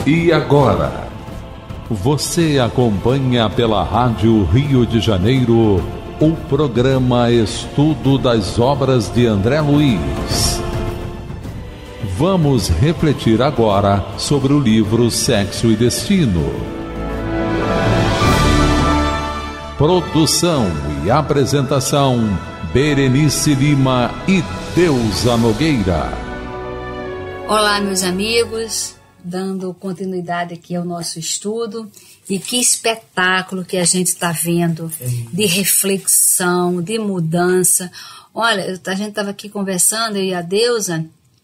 E agora, você acompanha pela Rádio Rio de Janeiro o programa Estudo das Obras de André Luiz. Vamos refletir agora sobre o livro Sexo e Destino. Produção e apresentação, Berenice Lima e Deusa Nogueira. Olá, meus amigos, dando continuidade aqui ao nosso estudo. E que espetáculo que a gente está vendo de reflexão, de mudança. Olha, a gente estava aqui conversando, eu e a Deusa,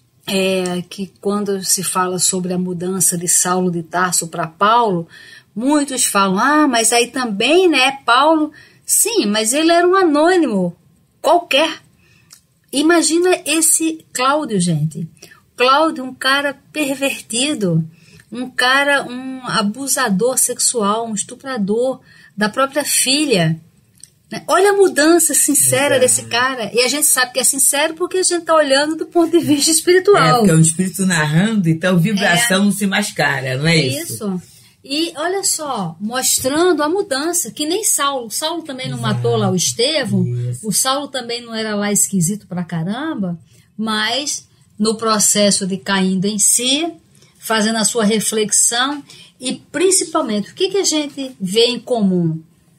que quando se fala sobre a mudança de Saulo de Tarso para Paulo, muitos falam, mas aí também, né, Paulo, sim, mas ele era um anônimo qualquer. Imagina esse Cláudio, gente. Cláudio, um cara pervertido, um abusador sexual, um estuprador da própria filha. Olha a mudança sincera desse cara. E a gente sabe que é sincero porque a gente está olhando do ponto de vista espiritual. Porque é um espírito narrando, então vibração não se mascara, não é isso? Isso. E olha só, mostrando a mudança, que nem Saulo. Saulo também não matou lá o Estevão. Isso. O Saulo também não era lá esquisito pra caramba, mas no processo de caindo em si, fazendo a sua reflexão e principalmente, o que a gente vê em comum?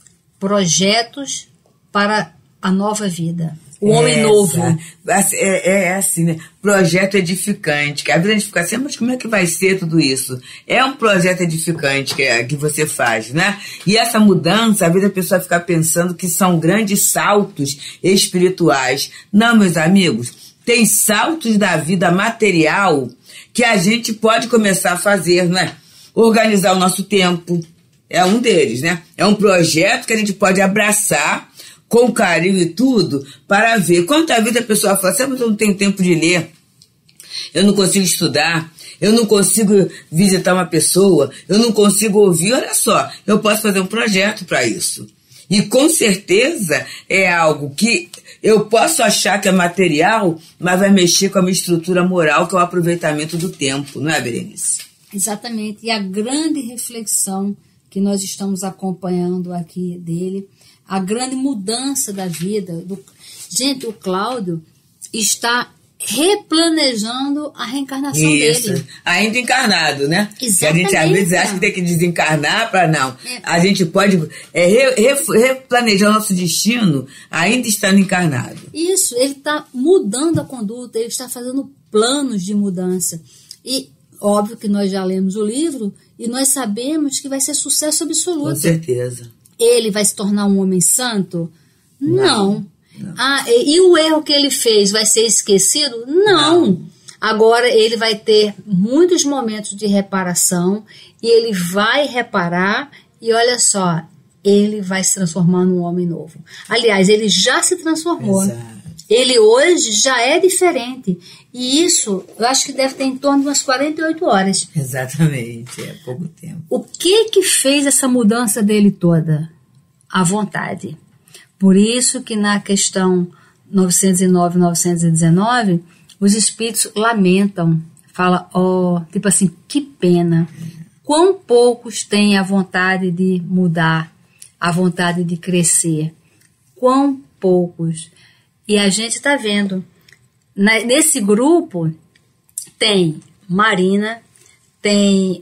Projetos para a nova vida. O homem novo. É assim, né? Projeto edificante. Que a vida a gente fica assim, mas como é que vai ser tudo isso? É um projeto edificante que você faz, né? E essa mudança, a vida a pessoa fica pensando que são grandes saltos espirituais. Não, meus amigos, tem saltos da vida material que a gente pode começar a fazer, né? Organizar o nosso tempo. É um deles, né? É um projeto que a gente pode abraçar com carinho e tudo, para ver quanta vida a pessoa fala assim, mas eu não tenho tempo de ler, eu não consigo estudar, eu não consigo visitar uma pessoa, eu não consigo ouvir. Olha só, eu posso fazer um projeto para isso. E com certeza é algo que eu posso achar que é material, mas vai mexer com a minha estrutura moral, que é o aproveitamento do tempo, não é, Berenice? Exatamente, e a grande reflexão que nós estamos acompanhando aqui dele, a grande mudança da vida. Gente, o Cláudio está replanejando a reencarnação dele. Ainda encarnado, né? Exatamente. Que a gente às vezes acha que tem que desencarnar para não. A gente pode replanejar o nosso destino ainda estando encarnado. Isso, ele está mudando a conduta, ele está fazendo planos de mudança. E óbvio que nós já lemos o livro e nós sabemos que vai ser sucesso absoluto. Com certeza. Ele vai se tornar um homem santo? Não. E o erro que ele fez vai ser esquecido? Não. Agora ele vai ter muitos momentos de reparação e ele vai reparar e olha só, ele vai se transformar num homem novo. Aliás, ele já se transformou. Exato. Ele hoje já é diferente. E isso, eu acho que deve ter em torno de umas 48 horas. Exatamente, é pouco tempo. O que fez essa mudança dele toda? A vontade. Por isso que na questão 909 e 919, os espíritos lamentam. Fala, tipo assim, que pena. Quão poucos têm a vontade de mudar, a vontade de crescer. Quão poucos. E a gente está vendo, nesse grupo tem Marina, tem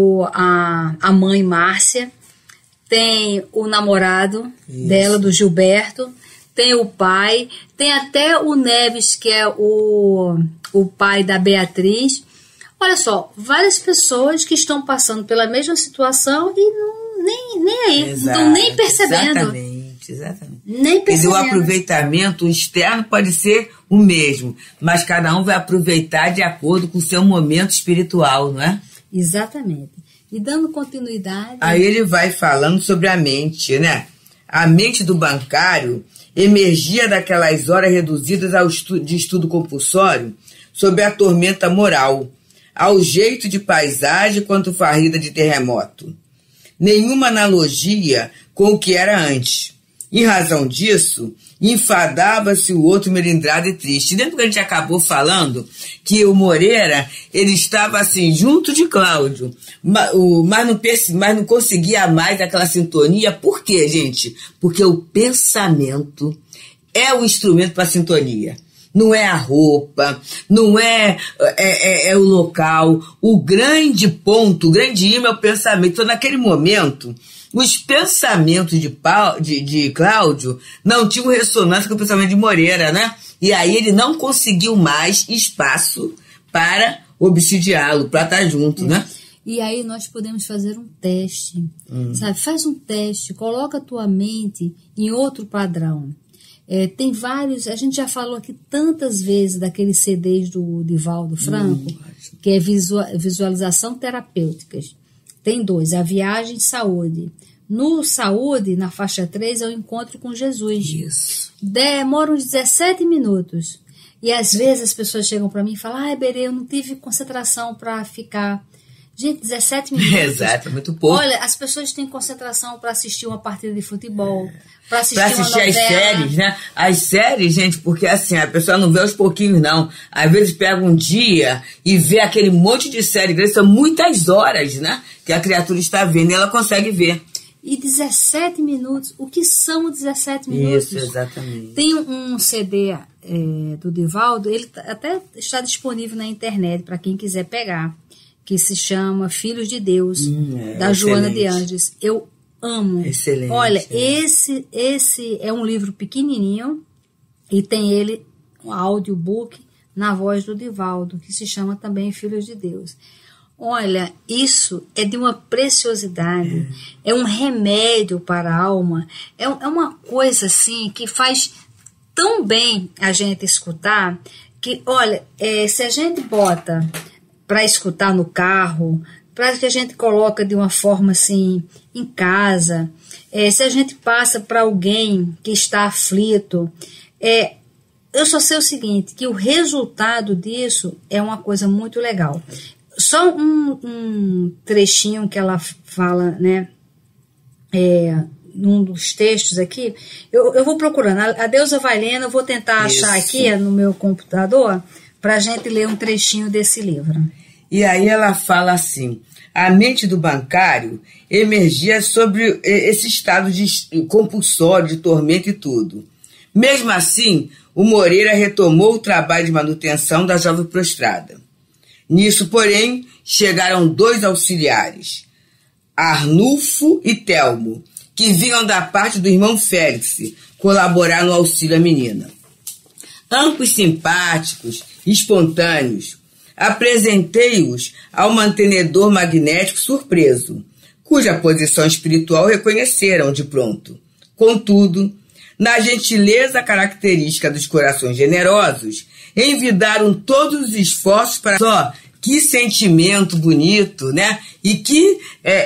a mãe Márcia, tem o namorado dela, do Gilberto, tem o pai, tem até o Neves, que é o pai da Beatriz. Olha só, várias pessoas que estão passando pela mesma situação e nem aí, não estão nem percebendo. Exatamente. Nem percebendo. O aproveitamento externo pode ser o mesmo, mas cada um vai aproveitar de acordo com o seu momento espiritual, não é? Exatamente. E dando continuidade... Aí ele vai falando sobre a mente, né? A mente do bancário emergia daquelas horas reduzidas de estudo compulsório sob a tormenta moral, ao jeito de paisagem quanto farrida de terremoto. Nenhuma analogia com o que era antes. Em razão disso, enfadava-se o outro melindrado e triste. Lembra que a gente acabou falando que o Moreira, ele estava assim, junto de Cláudio, mas não conseguia mais aquela sintonia. Por quê, gente? Porque o pensamento é o instrumento para a sintonia. Não é a roupa, não é o local. O grande ponto, o grande ímã é o pensamento. Então, naquele momento, os pensamentos de Cláudio não tinham ressonância com o pensamento de Moreira, né? E aí ele não conseguiu mais espaço para obsidiá-lo, para estar junto, né? E aí nós podemos fazer um teste, sabe? Faz um teste, coloca a tua mente em outro padrão. Tem vários, a gente já falou aqui tantas vezes daqueles CDs do Divaldo Franco, que é visualização terapêuticas. Tem 2, a Viagem e Saúde. No Saúde, na faixa 3, é o Encontro com Jesus. Isso. Demora uns 17 minutos. E às vezes as pessoas chegam para mim e falam, Berê, eu não tive concentração para ficar. Gente, 17 minutos. Exato, muito pouco. Olha, as pessoas têm concentração para assistir uma partida de futebol, para assistir uma novela. as séries, né? As séries, gente, porque assim, a pessoa não vê aos pouquinhos, não. Às vezes pega um dia e vê aquele monte de série, são muitas horas, né? Que a criatura está vendo e ela consegue ver. E 17 minutos, o que são 17 minutos? Isso, exatamente. Tem um CD do Divaldo, ele até está disponível na internet para quem quiser pegar, que se chama Filhos de Deus, da Joana de Anjos. Eu amo. Excelente. Olha, esse é um livro pequenininho e tem ele, um audiobook, na voz do Divaldo, que se chama também Filhos de Deus. Olha, isso é de uma preciosidade, é um remédio para a alma, é uma coisa assim que faz tão bem a gente escutar, que, olha, se a gente bota para escutar no carro, para que a gente coloca de uma forma assim em casa, se a gente passa para alguém que está aflito, eu só sei o seguinte, que o resultado disso é uma coisa muito legal. Só um trechinho que ela fala, né, num dos textos aqui, eu vou procurando, a Deusa vai lendo, eu vou tentar achar aqui no meu computador, para a gente ler um trechinho desse livro. E aí ela fala assim, a mente do bancário emergia sobre esse estado de compulsório, de tormento e tudo. Mesmo assim, o Moreira retomou o trabalho de manutenção da jovem prostrada. Nisso, porém, chegaram 2 auxiliares, Arnulfo e Telmo, que vinham da parte do irmão Félix colaborar no auxílio à menina. Ambos simpáticos, espontâneos, apresentei-os ao mantenedor magnético surpreso, cuja posição espiritual reconheceram de pronto. Contudo, na gentileza característica dos corações generosos, envidaram todos os esforços para... Só que sentimento bonito, né? E que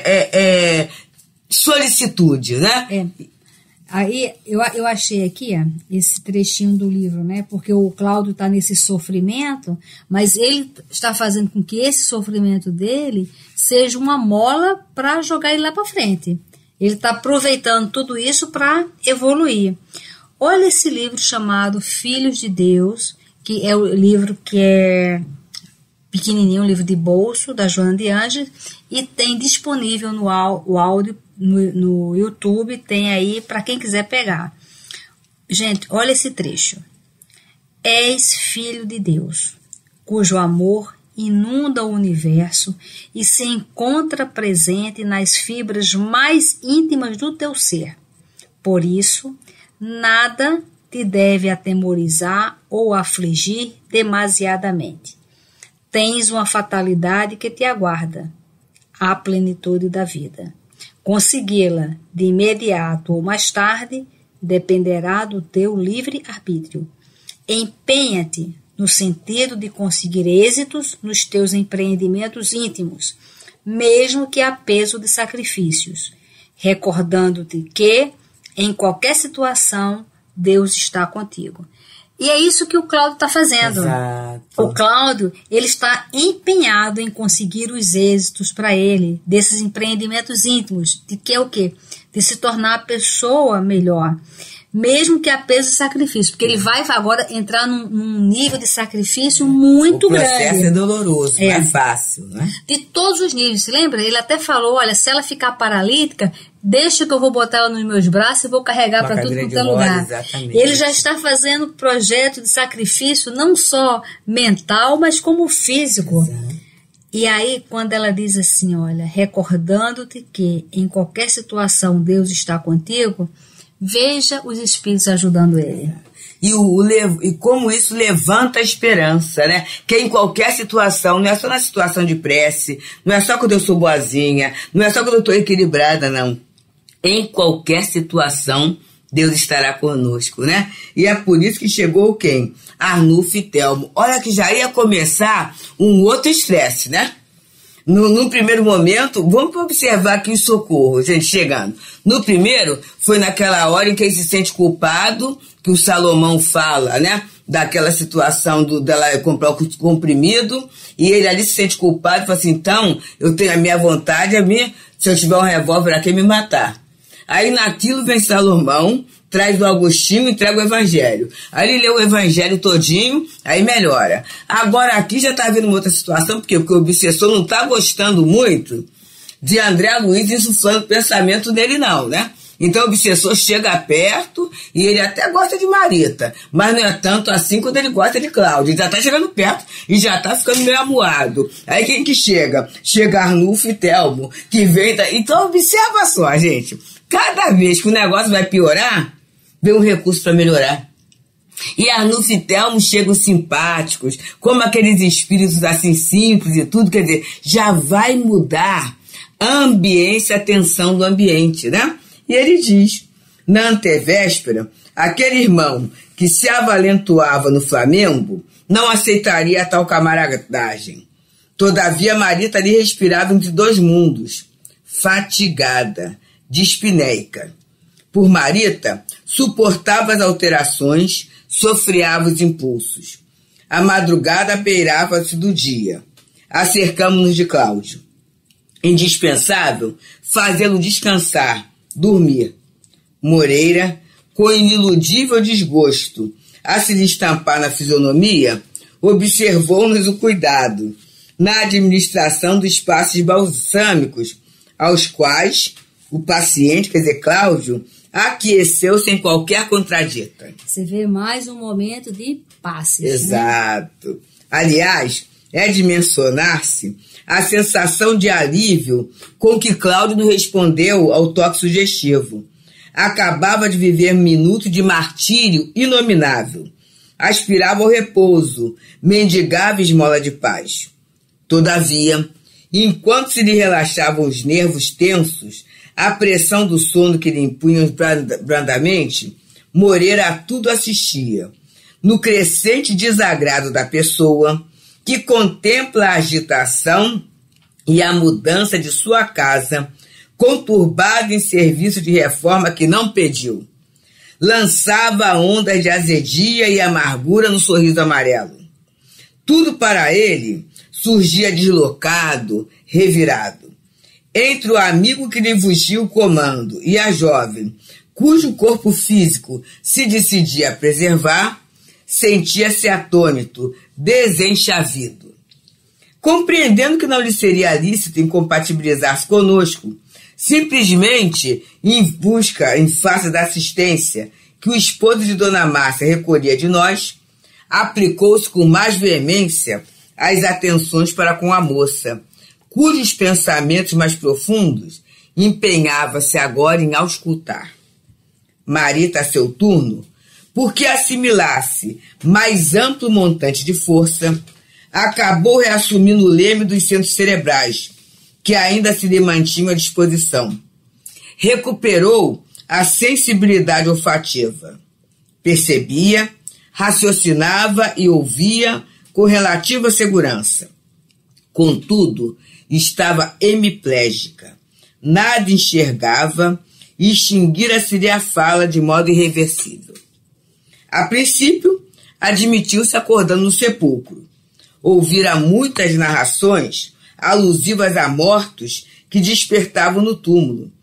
solicitude, né? Aí eu achei aqui esse trechinho do livro, né? Porque o Cláudio está nesse sofrimento, mas ele está fazendo com que esse sofrimento dele seja uma mola para jogar ele lá para frente. Ele está aproveitando tudo isso para evoluir. Olha esse livro chamado Filhos de Deus, que é o livro que é pequenininho, um livro de bolso, da Joana de Anjos, e tem disponível o áudio no YouTube, tem aí para quem quiser pegar. Gente, olha esse trecho. És filho de Deus, cujo amor inunda o universo e se encontra presente nas fibras mais íntimas do teu ser. Por isso, nada te deve atemorizar ou afligir demasiadamente. Tens uma fatalidade que te aguarda, a plenitude da vida. Consegui-la de imediato ou mais tarde dependerá do teu livre-arbítrio. Empenha-te no sentido de conseguir êxitos nos teus empreendimentos íntimos, mesmo que a peso de sacrifícios, recordando-te que, em qualquer situação, Deus está contigo. E é isso que o Cláudio está fazendo. Exato. O Cláudio, ele está empenhado em conseguir os êxitos para ele, desses empreendimentos íntimos, de que é o quê? De se tornar a pessoa melhor. mesmo que a peso de sacrifício, porque ele vai agora entrar num nível de sacrifício muito grande. O processo é doloroso, não é fácil, né? De todos os níveis, se lembra? Ele até falou, olha, se ela ficar paralítica, deixa que eu vou botar ela nos meus braços e vou carregar para tudo quanto é lugar. Exatamente. Ele já está fazendo projeto de sacrifício, não só mental, mas como físico. Exato. E aí, quando ela diz assim, olha, recordando-te que em qualquer situação Deus está contigo, veja os espíritos ajudando ele. E como isso levanta a esperança, né? Que em qualquer situação, não é só na situação de prece, não é só quando eu sou boazinha, não é só quando eu estou equilibrada, não. Em qualquer situação, Deus estará conosco, né? E é por isso que chegou quem? Arnulfo e Telmo. Olha que já ia começar um outro estresse, né? No primeiro momento, vamos observar aqui o socorro, gente, chegando. No primeiro, foi naquela hora em que ele se sente culpado, que o Salomão fala, né? Daquela situação dela comprar o comprimido, e ele ali se sente culpado e fala assim, então, eu tenho a minha vontade, se eu tiver um revólver aqui, me matar. Aí naquilo vem Salomão, traz o Agostinho e entrega o Evangelho. Aí ele lê o Evangelho todinho, aí melhora. Agora aqui já está havendo uma outra situação, porque o obsessor não está gostando muito de André Luiz insuflando o pensamento dele não, né? Então o obsessor chega perto e ele até gosta de Marita, mas não é tanto assim quando ele gosta de Cláudio. Ele já está chegando perto e já está ficando meio amuado. Aí quem que chega? Chega Arnulfo e Telmo, que vem... Então observa só, gente. Cada vez que o negócio vai piorar, vem um recurso para melhorar. E Arnulfo e Telmo chegam simpáticos, como aqueles espíritos assim simples e tudo, quer dizer, já vai mudar a ambiência, a tensão do ambiente, né? E ele diz, na antevéspera, aquele irmão que se avalentoava no Flamengo não aceitaria tal camaradagem. Todavia Marita ali respirava entre dois mundos, fatigada, dispineica. Por Marita, suportava as alterações, sofreava os impulsos. A madrugada apeirava-se do dia. Acercamo-nos de Cláudio. Indispensável fazê-lo descansar, dormir. Moreira, com iniludível desgosto, a se lhe estampar na fisionomia, observou-nos o cuidado na administração dos passos balsâmicos, aos quais o paciente, quer dizer, Cláudio, aqueceu sem qualquer contradita. Você vê mais um momento de passes. Exato. Né? Aliás, é de mencionar-se a sensação de alívio com que Cláudio não respondeu ao toque sugestivo. Acabava de viver um minuto de martírio inominável. Aspirava ao repouso, mendigava esmola de paz. Todavia, enquanto se lhe relaxavam os nervos tensos, a pressão do sono que lhe impunha brandamente, Moreira a tudo assistia. No crescente desagrado da pessoa, que contempla a agitação e a mudança de sua casa, conturbada em serviço de reforma que não pediu. Lançava ondas de azedia e amargura no sorriso amarelo. Tudo para ele surgia deslocado, revirado. Entre o amigo que lhe fugia o comando e a jovem, cujo corpo físico se decidia a preservar, sentia-se atônito, desenchavido. Compreendendo que não lhe seria lícito incompatibilizar-se conosco, simplesmente em face da assistência que o esposo de Dona Márcia recolhia de nós, aplicou-se com mais veemência às atenções para com a moça, cujos pensamentos mais profundos empenhava-se agora em auscultar. Marita, a seu turno, porque assimilasse mais amplo montante de força, acabou reassumindo o leme dos centros cerebrais, que ainda se lhe mantinham à disposição. Recuperou a sensibilidade olfativa. Percebia, raciocinava e ouvia com relativa segurança. Contudo, estava hemiplégica. Nada enxergava e extinguira-se-lhe a fala de modo irreversível. A princípio, admitiu-se acordando no sepulcro. Ouvira muitas narrações alusivas a mortos que despertavam no túmulo.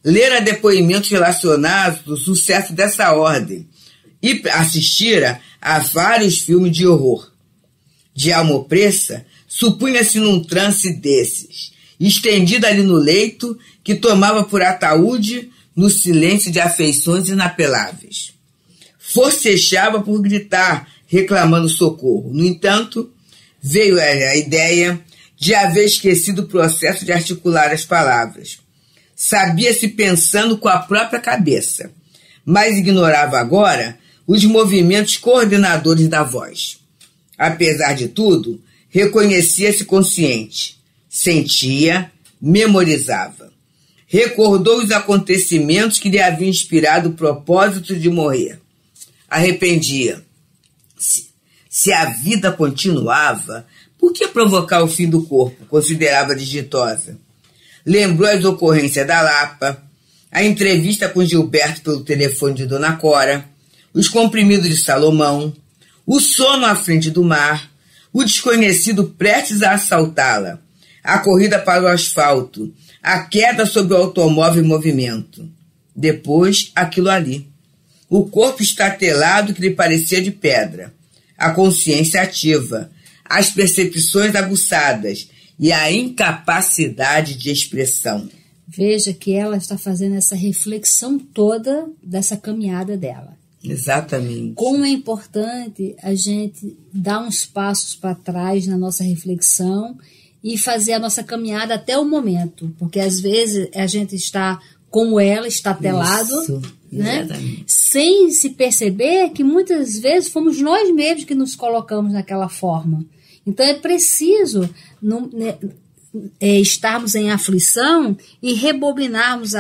lera depoimentos relacionados ao sucesso dessa ordem e assistira a vários filmes de horror. De alma opressa, supunha-se num trance desses, estendida ali no leito que tomava por ataúde no silêncio de afeições inapeláveis. Forcejava por gritar, reclamando socorro. No entanto, veio a ideia de haver esquecido o processo de articular as palavras. Sabia-se pensando com a própria cabeça, mas ignorava agora os movimentos coordenadores da voz. Apesar de tudo, reconhecia-se consciente, sentia, memorizava. Recordou os acontecimentos que lhe haviam inspirado o propósito de morrer. Arrependia-se. Se a vida continuava, por que provocar o fim do corpo? Considerava digitosa. Lembrou as ocorrências da Lapa, a entrevista com Gilberto pelo telefone de Dona Cora, os comprimidos de Salomão, o sono à frente do mar, o desconhecido prestes a assaltá-la, a corrida para o asfalto, a queda sobre o automóvel em movimento. Depois, aquilo ali. O corpo estatelado que lhe parecia de pedra, a consciência ativa, as percepções aguçadas e a incapacidade de expressão. Veja que ela está fazendo essa reflexão toda dessa caminhada dela. Exatamente. Como é importante a gente dar uns passos para trás na nossa reflexão e fazer a nossa caminhada até o momento, porque às vezes a gente está como ela, estatelado, Isso, né? exatamente. Sem se perceber que muitas vezes fomos nós mesmos que nos colocamos naquela forma. Então é preciso estarmos em aflição e rebobinarmos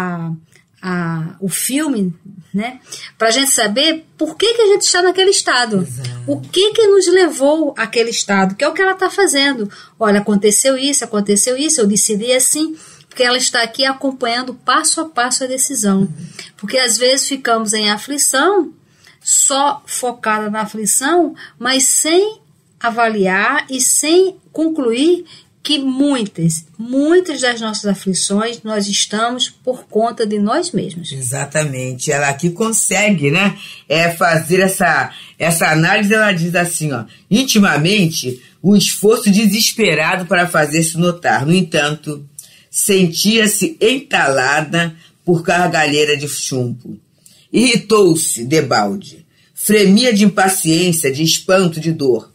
o filme, né? Para a gente saber por que a gente está naquele estado. Exato. O que nos levou àquele estado, que é o que ela está fazendo. Olha, aconteceu isso, eu decidi assim, porque ela está aqui acompanhando passo a passo a decisão. Porque às vezes ficamos em aflição, só focada na aflição, mas sem avaliar e sem concluir que muitas das nossas aflições nós estamos por conta de nós mesmos. Exatamente. Ela aqui consegue, né, fazer essa análise. Ela diz assim, ó, intimamente, um esforço desesperado para fazer-se notar. No entanto, sentia-se entalada por gargalheira de chumbo. Irritou-se debalde. Fremia de impaciência, de espanto, de dor.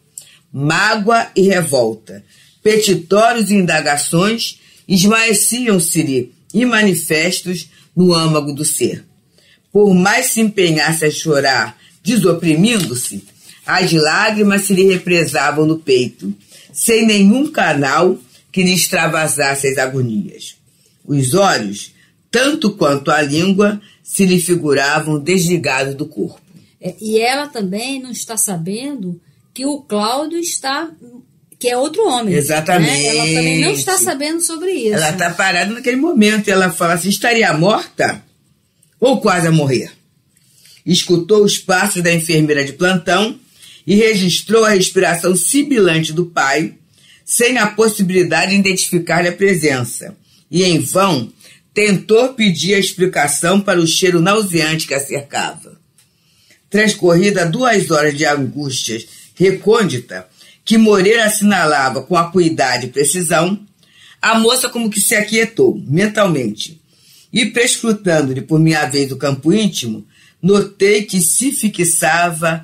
Mágoa e revolta. Petitórios e indagações esmaeciam-se-lhe imanifestos no âmago do ser. Por mais se empenhasse a chorar, desoprimindo-se, as lágrimas se lhe represavam no peito, sem nenhum canal que lhe extravasasse as agonias. Os olhos, tanto quanto a língua, se lhe figuravam desligados do corpo. E ela também não está sabendo que o Cláudio está... que é outro homem. Exatamente. Né? Ela também não está sabendo sobre isso. Ela está parada naquele momento e ela fala assim, estaria morta ou quase a morrer? Escutou os passos da enfermeira de plantão e registrou a respiração sibilante do pai, sem a possibilidade de identificar-lhe a presença. E, em vão, tentou pedir a explicação para o cheiro nauseante que a cercava. Transcorrida 2 horas de angústias recôndita, que Moreira assinalava com acuidade e precisão, a moça como que se aquietou mentalmente. E prescrutando-lhe por minha vez o campo íntimo, notei que se fixava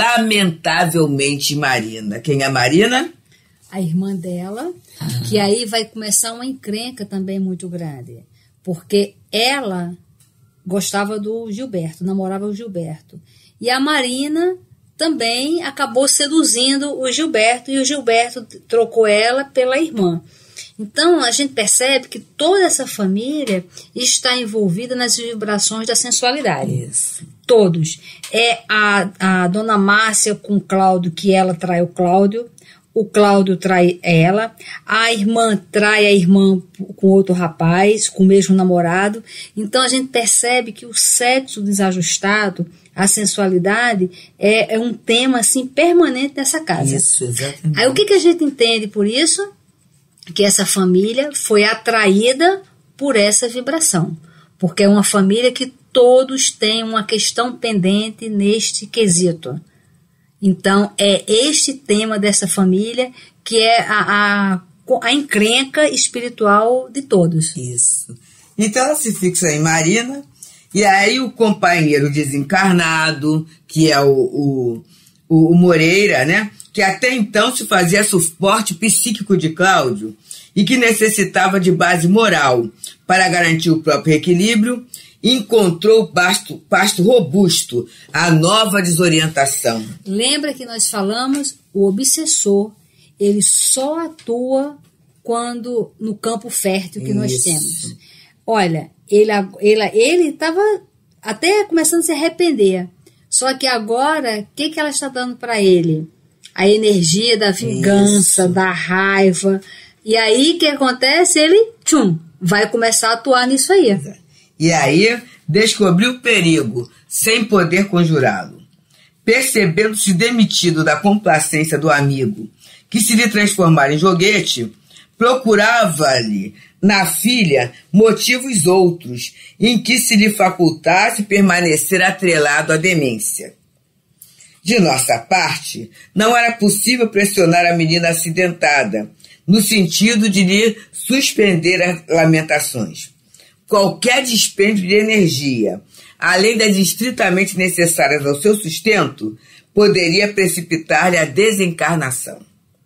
lamentavelmente Marina. Quem é Marina? A irmã dela, que aí vai começar uma encrenca também muito grande, porque ela gostava do Gilberto, namorava o Gilberto. E a Marina também acabou seduzindo o Gilberto, e o Gilberto trocou ela pela irmã. Então, a gente percebe que toda essa família está envolvida nas vibrações da sensualidade. Isso. Todos. É a dona Márcia com o Cláudio, que ela trai o Cláudio trai ela, a irmã trai a irmã com outro rapaz, com o mesmo namorado. Então, a gente percebe que o sexo desajustado, a sensualidade, é um tema assim, permanente nessa casa. Isso, exatamente. Aí, o que a gente entende por isso? Que essa família foi atraída por essa vibração. porque é uma família que todos têm uma questão pendente neste quesito. Então, é este tema dessa família que é a encrenca espiritual de todos. Isso. Então, ela se fixa em Marina, e aí o companheiro desencarnado, que é o Moreira, né? Que até então se fazia suporte psíquico de Cláudio e que necessitava de base moral para garantir o próprio equilíbrio, encontrou pasto robusto, a nova desorientação. Lembra que nós falamos, o obsessor, ele só atua quando no campo fértil que nós temos. Olha, ele estava até começando a se arrepender. Só que agora, o que ela está dando para ele? A energia da vingança, da raiva. E aí, o que acontece? Ele, vai começar a atuar nisso aí. E aí, descobriu o perigo, sem poder conjurá-lo. Percebendo-se demitido da complacência do amigo, que se lhe transformara em joguete, procurava-lhe na filha motivos outros, em que se lhe facultasse permanecer atrelado à demência. De nossa parte, não era possível pressionar a menina acidentada, no sentido de lhe suspender as lamentações. Qualquer dispêndio de energia, além das estritamente necessárias ao seu sustento, poderia precipitar-lhe a desencarnação.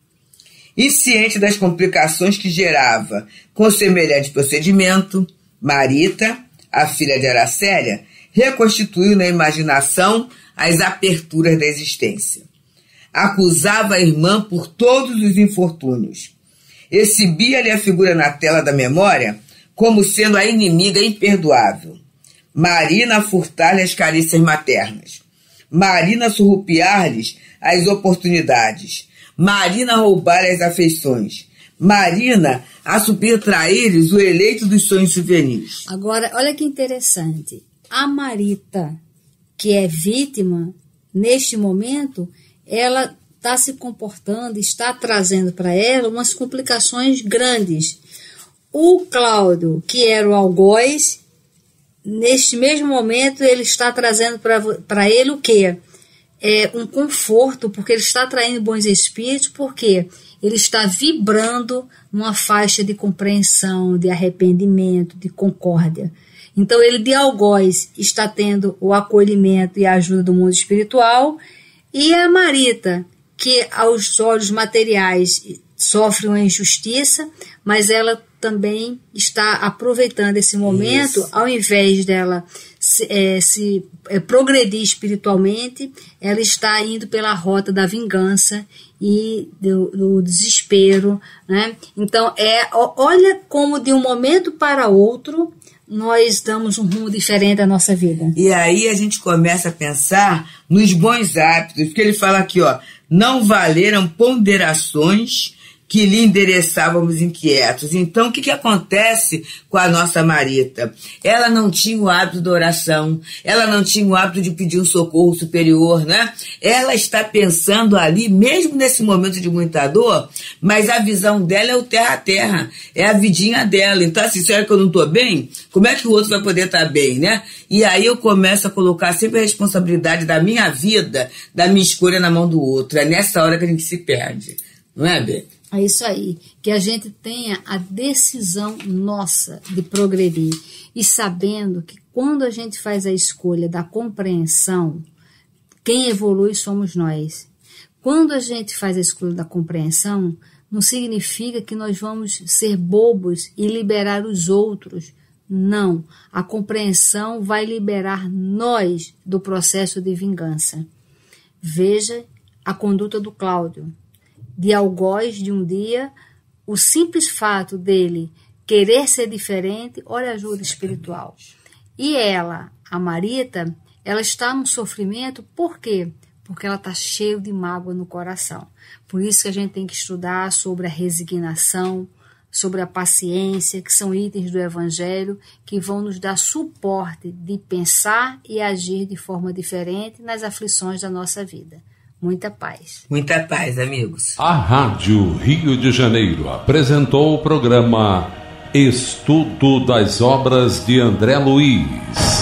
Insciente das complicações que gerava com semelhante procedimento, Marita, a filha de Aracélia, reconstituiu na imaginação as aperturas da existência. Acusava a irmã por todos os infortúnios. Exibia-lhe a figura na tela da memória como sendo a inimiga imperdoável. Marina a furtar-lhe as carícias maternas. Marina a surrupiar-lhes as oportunidades. Marina a roubar as afeições. Marina a subtrair-lhes o eleito dos sonhos juvenis. Agora, olha que interessante. A Marita, que é vítima, neste momento, ela está se comportando, está trazendo para ela umas complicações grandes. O Cláudio, que era o algoz, neste mesmo momento ele está trazendo para ele o quê? Um conforto, porque ele está atraindo bons espíritos, porque ele está vibrando numa faixa de compreensão, de arrependimento, de concórdia. Então ele de algoz está tendo o acolhimento e a ajuda do mundo espiritual, e a Marita, que aos olhos materiais sofre uma injustiça, mas ela também está aproveitando esse momento. Isso. Ao invés dela progredir espiritualmente, ela está indo pela rota da vingança e do desespero, né? Então, olha como de um momento para outro nós damos um rumo diferente à nossa vida. E aí a gente começa a pensar nos bons hábitos, porque ele fala aqui, não valeram ponderações que lhe endereçávamos inquietos. Então, o que acontece com a nossa Marita? Ela não tinha o hábito da oração, ela não tinha o hábito de pedir um socorro superior, né? Ela está pensando ali, mesmo nesse momento de muita dor, mas a visão dela é o terra a terra, é a vidinha dela. Então, assim, será que eu não estou bem? Como é que o outro vai poder estar bem, né? E aí eu começo a colocar sempre a responsabilidade da minha vida, da minha escolha na mão do outro. É nessa hora que a gente se perde, não é, Bê? É isso aí, que a gente tenha a decisão nossa de progredir e sabendo que quando a gente faz a escolha da compreensão, quem evolui somos nós. Quando a gente faz a escolha da compreensão, não significa que nós vamos ser bobos e liberar os outros. Não, a compreensão vai liberar nós do processo de vingança. Veja a conduta do Cláudio. De algoz de um dia, o simples fato dele querer ser diferente, olha a ajuda espiritual. E ela, a Marita, ela está num sofrimento, por quê? Porque ela está cheia de mágoa no coração. Por isso que a gente tem que estudar sobre a resignação, sobre a paciência, que são itens do Evangelho que vão nos dar suporte de pensar e agir de forma diferente nas aflições da nossa vida. Muita paz. Muita paz, amigos. A Rádio Rio de Janeiro apresentou o programa Estudo das obras de André Luiz.